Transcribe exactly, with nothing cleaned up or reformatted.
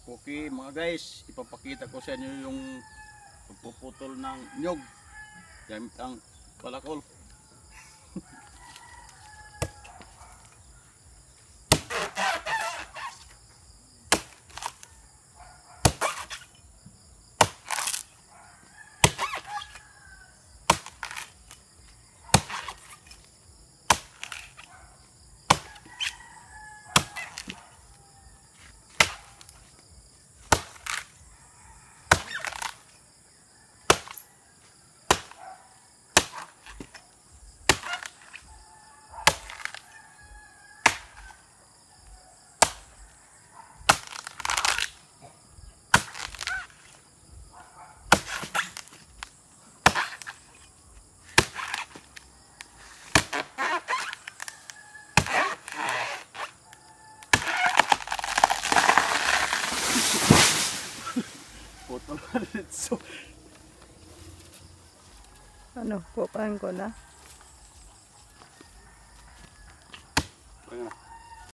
Okay mga guys, ipapakita ko sa inyo yung pagpuputol ng nyog gamit ang palakol. Ano, pupahan ko na.